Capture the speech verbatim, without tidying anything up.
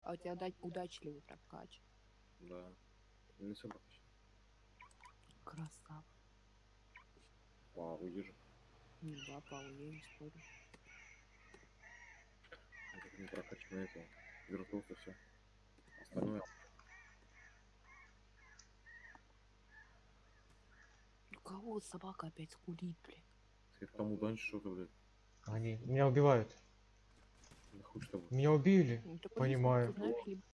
А у тебя уда- удачливый прокач. Да. Не собака. Красава. Вау, удержу. Ну да, Пау, я не спорю. Это не прокачано этого. Виртуоза все. Остальное. У кого собака опять скулит, блин? Ты тому дань что-то, блядь. Они меня убивают. Да хуй что. Меня убили. Ну, так Понимаю. знаешь, либо